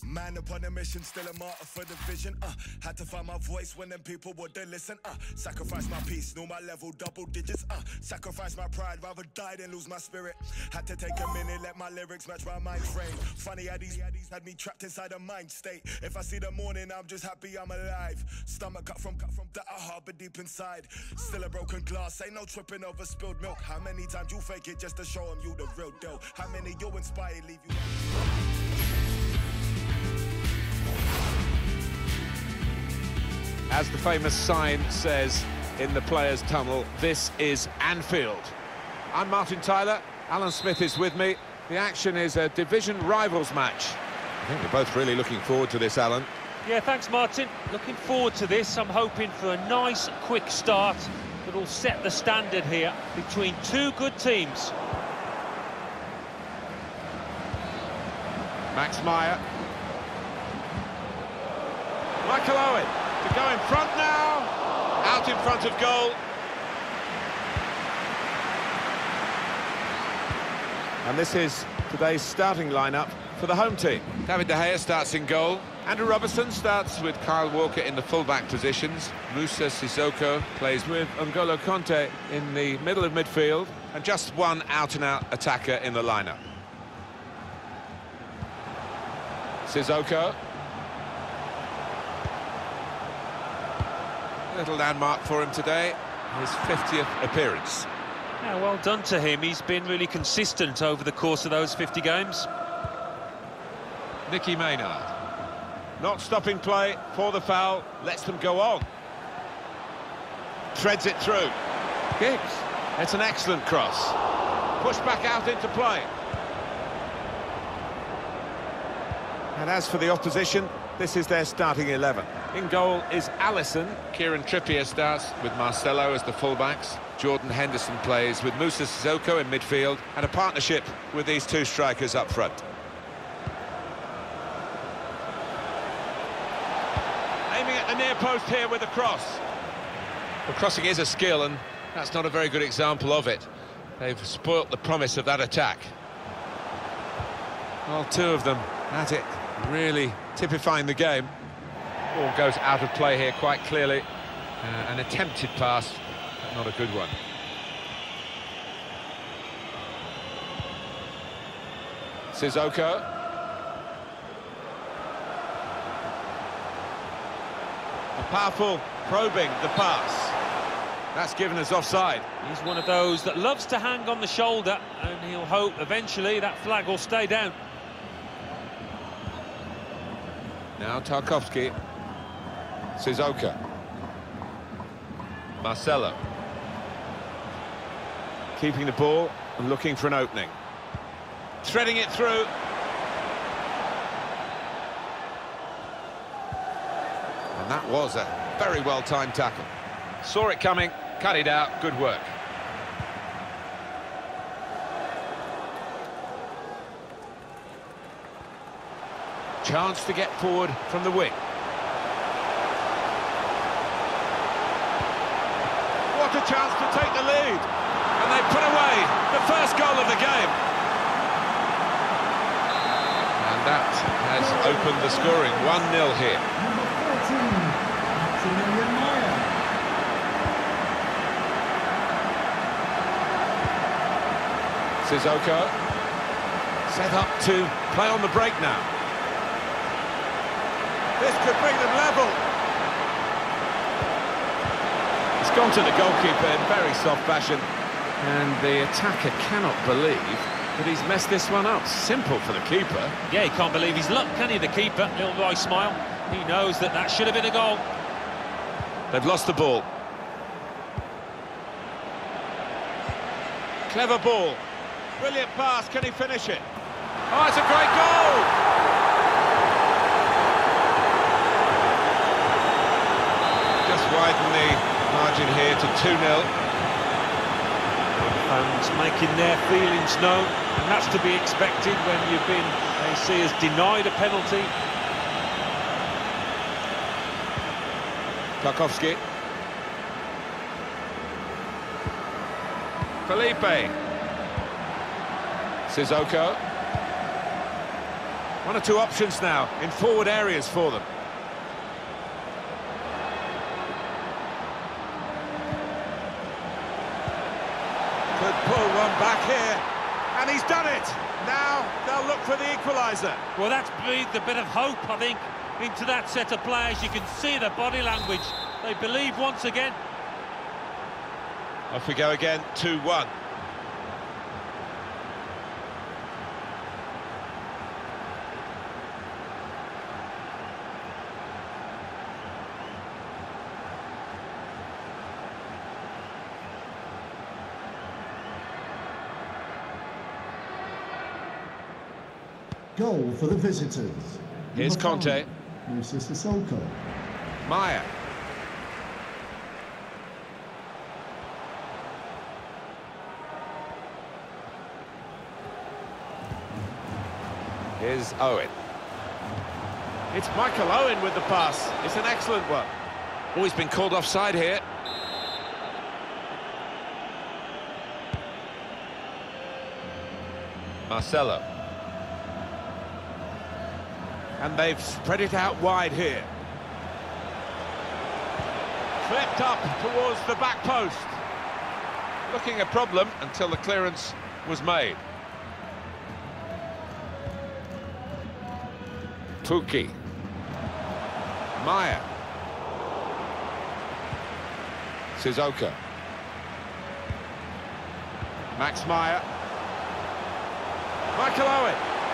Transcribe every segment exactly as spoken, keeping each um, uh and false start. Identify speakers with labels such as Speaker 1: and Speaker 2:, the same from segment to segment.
Speaker 1: Man upon a mission, still a martyr for the vision. Uh, had to find my voice when them people wouldn't listen. Uh, sacrifice my peace, knew my level, double digits. Uh, sacrifice my pride, rather die than lose my spirit. Had to take a minute, let my lyrics match my mind frame. Funny how these had me trapped inside a mind state. If I see the morning, I'm just happy I'm alive. Stomach cut from cut from that I harbor deep inside. Still a broken glass, ain't no tripping over spilled milk. How many times you fake it just to show them you the real deal? How many you inspire leave you?
Speaker 2: As the famous sign says in the players' tunnel, this is Anfield. I'm Martin Tyler, Alan Smith is with me. The action is a division rivals match. I think we're both really looking forward to this, Alan.
Speaker 3: Yeah, thanks, Martin. Looking forward to this. I'm hoping for a nice, quick start that will set the standard here between two good teams.
Speaker 2: Max Meyer. Michael Owen. To go in front now, out in front of goal. And this is today's starting lineup for the home team. David De Gea starts in goal. Andrew Robertson starts with Kyle Walker in the full-back positions. Moussa Sissoko plays with N'Golo Kanté in the middle of midfield. And just one out-and-out attacker in the lineup. Sissoko. Little landmark for him today, his fiftieth appearance.
Speaker 3: Yeah, well done to him. He's been really consistent over the course of those fifty games.
Speaker 2: Nicky Maynard. Not stopping play for the foul, lets them go on. Threads it through. Gibbs. It's an excellent cross. Pushed back out into play. And as for the opposition, this is their starting eleven. In goal is Alisson. Kieran Trippier starts with Marcelo as the fullbacks. Jordan Henderson plays with Moussa Sissoko in midfield, and a partnership with these two strikers up front. Aiming at the near post here with a cross. Well, crossing is a skill, and that's not a very good example of it. They've spoilt the promise of that attack. Well, two of them at it, really typifying the game. Ball goes out of play here quite clearly. Uh, an attempted pass, but not a good one. Sissoko. A powerful probing the pass. That's given us offside.
Speaker 3: He's one of those that loves to hang on the shoulder, and he'll hope eventually that flag will stay down.
Speaker 2: Now Tarkowski. Sissoko. Marcelo. Keeping the ball and looking for an opening. Threading it through. And that was a very well-timed tackle. Saw it coming, cut it out, good work. Chance to get forward from the wing. What a chance to take the lead. And they put away the first goal of the game. And that has opened the scoring. one nil here. Sissoko. Set up to play on the break now. This could bring them level. It's gone to the goalkeeper in very soft fashion, and the attacker cannot believe that he's messed this one up. Simple for the keeper.
Speaker 3: Yeah, he can't believe his luck, can he, the keeper? Little boy smile. He knows that that should have been a goal.
Speaker 2: They've lost the ball. Clever ball. Brilliant pass, can he finish it? Oh, it's a great goal! Just widen the margin here to two nil.
Speaker 3: Fans making their feelings known, and that's to be expected when you've been, they see, as denied a penalty.
Speaker 2: Tarkowski. Felipe. Sissoko. One or two options now in forward areas for them. Could pull one back here, and he's done it. Now they'll look for the equaliser.
Speaker 3: Well, that's breathed a bit of hope, I think, into that set of players. You can see the body language. They believe once again.
Speaker 2: Off we go again, two one.
Speaker 4: Goal for the visitors.
Speaker 2: Here's Conte.
Speaker 4: Moussa Sissoko.
Speaker 2: Maya. Here's Owen. It's Michael Owen with the pass. It's an excellent one. Oh, he's been called offside here. Marcelo. And they've spread it out wide here. Clipped up towards the back post. Looking a problem until the clearance was made. Pukki. Maya. Sissoko. Max Meyer. Michael Owen.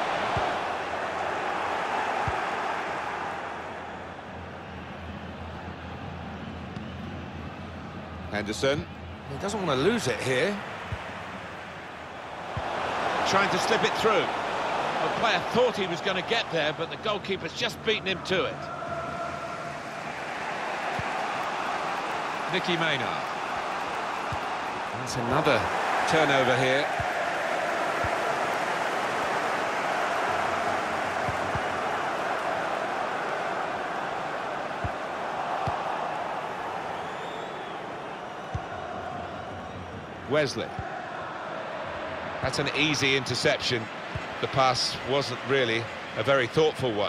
Speaker 2: Henderson. He doesn't want to lose it here. Trying to slip it through. The player thought he was going to get there, but the goalkeeper's just beaten him to it. Nicky Maynard. That's another turnover here. Wesley. That's an easy interception. The pass wasn't really a very thoughtful one.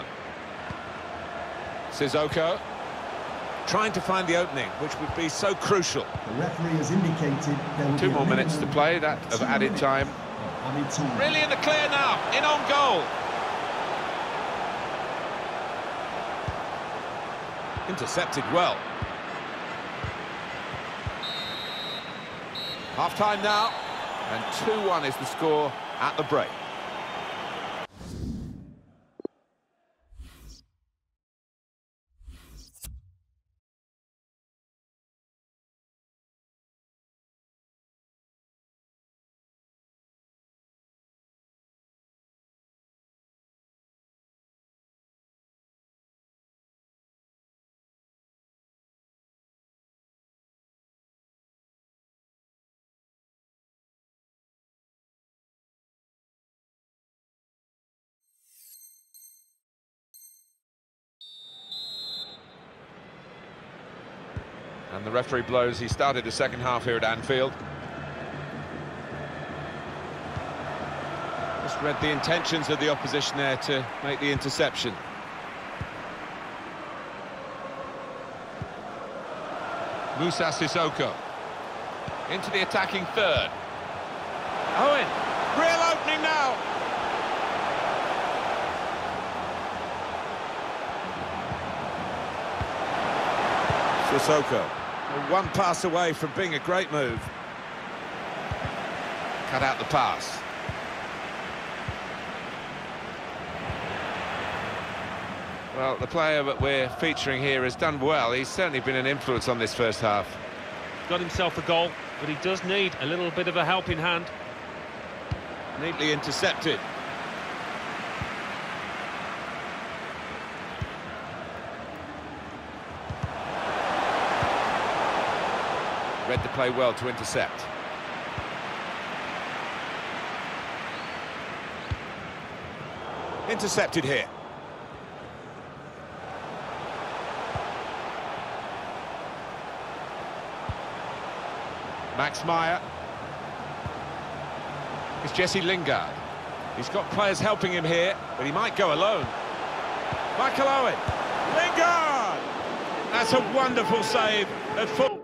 Speaker 2: Sissoko trying to find the opening, which would be so crucial.
Speaker 4: The referee has indicated there will
Speaker 2: Two
Speaker 4: be
Speaker 2: more
Speaker 4: a
Speaker 2: minutes to
Speaker 4: minimum
Speaker 2: play, that of
Speaker 4: two
Speaker 2: added
Speaker 4: minutes
Speaker 2: time.
Speaker 4: of added time.
Speaker 2: Really in the clear now, in on goal. Intercepted well. Half-time now, and two one is the score at the break. And the referee blows. He started the second half here at Anfield. Just read the intentions of the opposition there to make the interception. Moussa Sissoko into the attacking third. Owen, real opening now. Sissoko, one pass away from being a great move. Cut out the pass. Well, the player that we're featuring here has done well. He's certainly been an influence on this first half.
Speaker 3: Got himself a goal, but he does need a little bit of a helping hand.
Speaker 2: Neatly intercepted. Read the play well to intercept. Intercepted here. Max Meyer. It's Jesse Lingard. He's got players helping him here, but he might go alone. Michael Owen. Lingard! That's a wonderful save at full.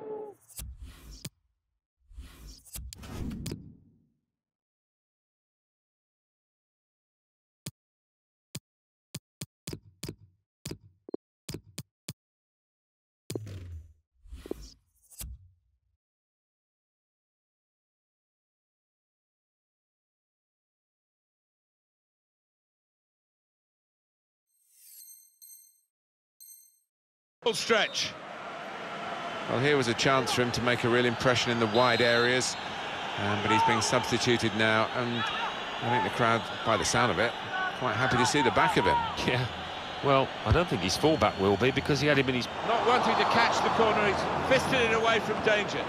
Speaker 2: Full stretch. Well, here was a chance for him to make a real impression in the wide areas, um, but he's being substituted now, and I think the crowd, by the sound of it, quite happy to see the back of him.
Speaker 3: Yeah, well, I don't think his fullback will be, because he had him in his...
Speaker 2: Not wanting to catch the corner, he's fisted it away from danger.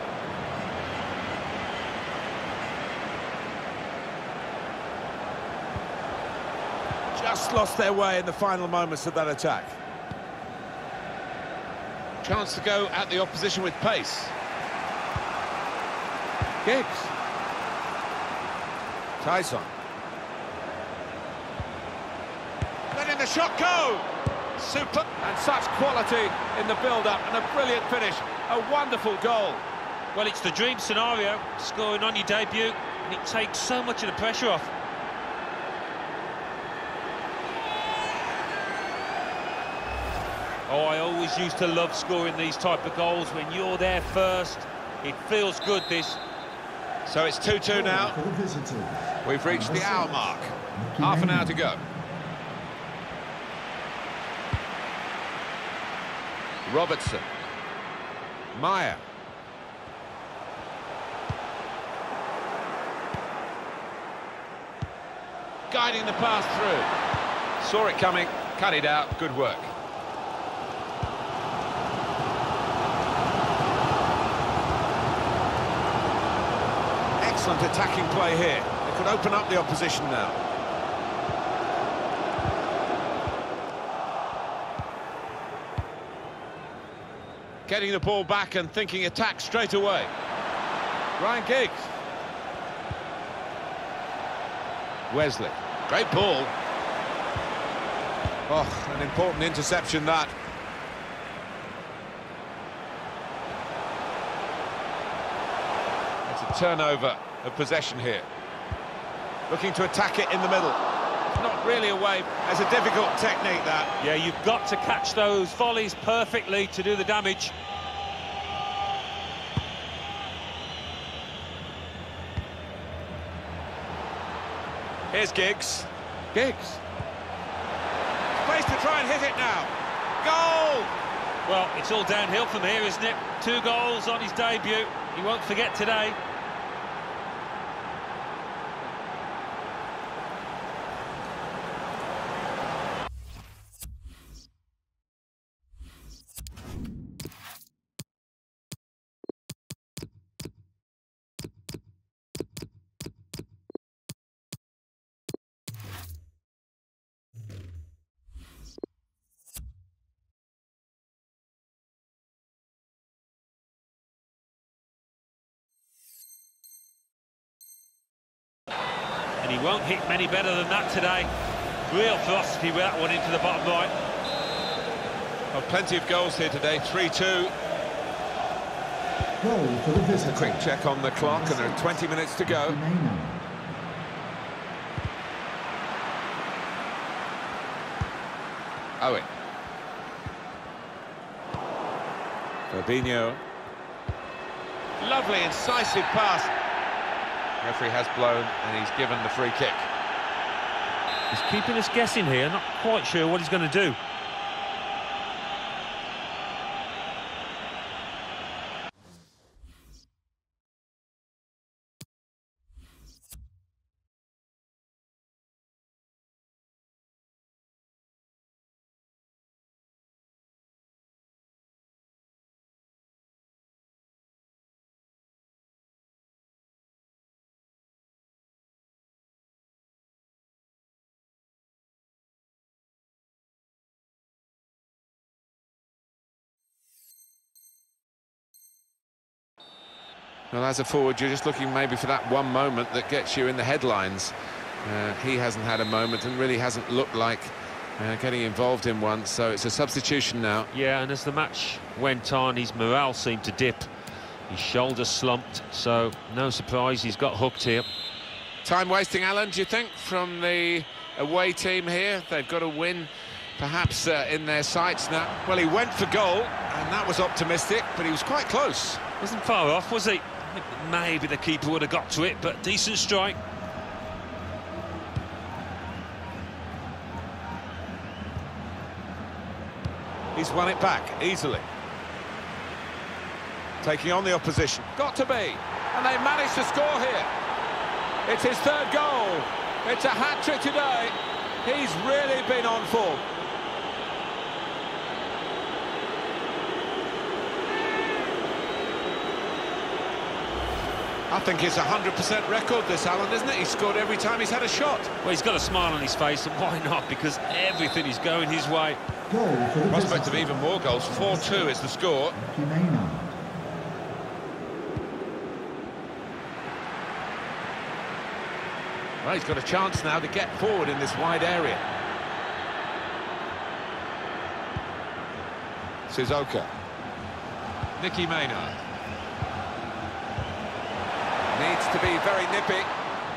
Speaker 2: Just lost their way in the final moments of that attack. Chance to go at the opposition with pace. Giggs. Tyson. Letting the shot go. Super. And such quality in the build-up, and a brilliant finish. A wonderful goal.
Speaker 3: Well, it's the dream scenario, scoring on your debut, and it takes so much of the pressure off. Oh, I always used to love scoring these type of goals when you're there first. It feels good, this.
Speaker 2: So it's two two now. We've reached the hour mark. Half an hour to go. Robertson. Meyer. Guiding the pass through. Saw it coming, cut it out, good work. Excellent attacking play here. They could open up the opposition now. Getting the ball back and thinking attack straight away. Ryan Giggs. Wesley. Great ball. Oh, an important interception that. It's a turnover of possession here. Looking to attack it in the middle. Not really away. It's a difficult technique, that.
Speaker 3: Yeah, you've got to catch those volleys perfectly to do the damage.
Speaker 2: Here's Giggs. Giggs. Space to try and hit it now. Goal!
Speaker 3: Well, it's all downhill from here, isn't it? Two goals on his debut. He won't forget today. And he won't hit many better than that today. Real ferocity with that one into the bottom right.
Speaker 2: Well, plenty of goals here today, three two.
Speaker 4: Goal for the visitor.
Speaker 2: Quick check on the clock, and there are twenty minutes to go. Owen. Fabinho. Lovely, incisive pass. Referee has blown, and he's given the free kick.
Speaker 3: He's keeping us guessing here, not quite sure what he's going to do.
Speaker 2: Well, as a forward, you're just looking maybe for that one moment that gets you in the headlines. Uh, he hasn't had a moment and really hasn't looked like uh, getting involved in one, so it's a substitution now.
Speaker 3: Yeah, and as the match went on, his morale seemed to dip. His shoulder slumped, so no surprise he's got hooked here.
Speaker 2: Time wasting, Alan, do you think, from the away team here? They've got a win, perhaps, uh, in their sights now. Well, he went for goal, and that was optimistic, but he was quite close.
Speaker 3: Wasn't far off, was he? Maybe the keeper would have got to it, but decent strike.
Speaker 2: He's won it back easily. Taking on the opposition. Got to be. And they managed to score here. It's his third goal. It's a hat-trick today. He's really been on form. I think it's a one hundred percent record, this, Alan, isn't it? He's scored every time he's had a shot.
Speaker 3: Well, he's got a smile on his face, and why not? Because everything is going his way.
Speaker 4: Goal for the
Speaker 2: Prospect of
Speaker 4: visitor.
Speaker 2: even more goals. four two is the score.
Speaker 4: Nicky Maynard.
Speaker 2: Well, he's got a chance now to get forward in this wide area. Sissoko. Nicky Maynard. Needs to be very nippy.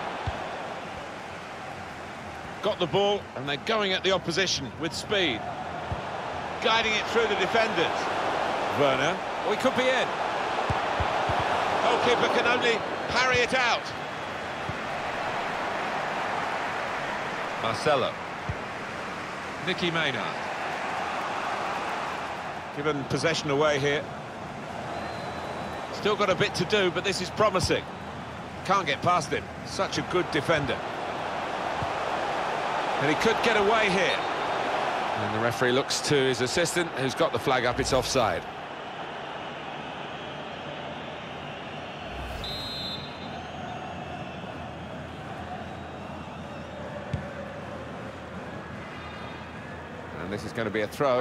Speaker 2: Got the ball, and they're going at the opposition with speed. Guiding it through the defenders. Werner. Oh, he could be in. Goalkeeper can only parry it out. Marcelo. Nicky Maynard. Given possession away here. Still got a bit to do, but this is promising. Can't get past him. Such a good defender. And he could get away here. And the referee looks to his assistant, who's got the flag up. It's offside. And this is going to be a throw.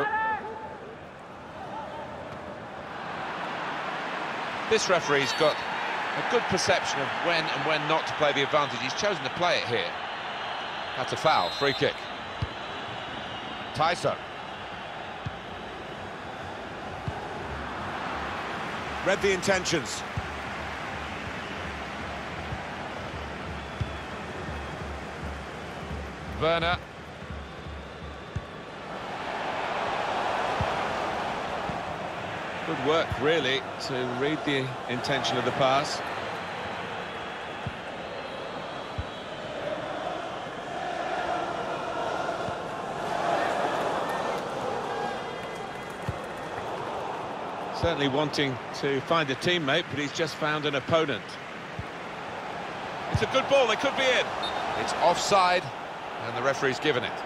Speaker 2: This referee's got a good perception of when and when not to play the advantage. He's chosen to play it here. That's a foul, free kick. Tyson. Read the intentions. Werner. Good work, really, to read the intention of the pass. Certainly wanting to find a teammate, but he's just found an opponent. It's a good ball, they could be in. It's offside, and the referee's given it.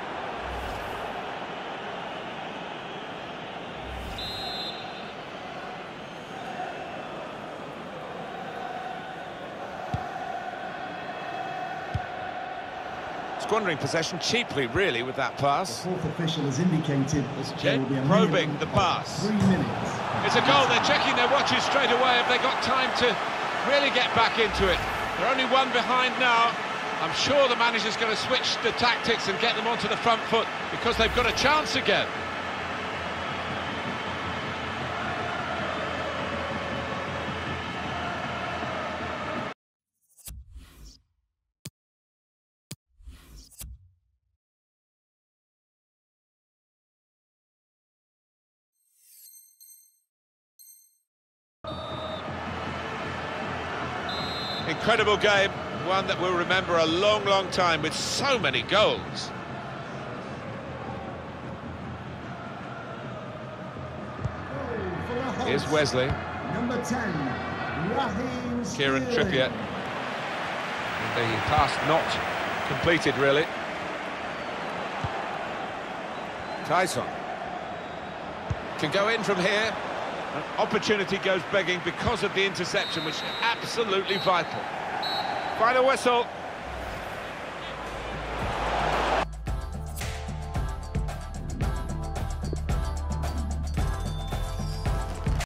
Speaker 2: Squandering possession cheaply, really, with that pass.
Speaker 4: The fourth official has indicated there will be a
Speaker 2: Probing
Speaker 4: minimum
Speaker 2: the
Speaker 4: of
Speaker 2: pass.
Speaker 4: Three minutes.
Speaker 2: It's a goal. They're checking their watches straight away. Have they got time to really get back into it? They're only one behind now. I'm sure the manager's going to switch the tactics and get them onto the front foot because they've got a chance again. Incredible game, one that we'll remember a long, long time with so many goals. Here's Wesley.
Speaker 4: Number ten, Raheem
Speaker 2: Kieran
Speaker 4: Sterling.
Speaker 2: Trippier. The pass not completed, really. Tyson. Can go in from here. An opportunity goes begging because of the interception, which is absolutely vital. Final whistle.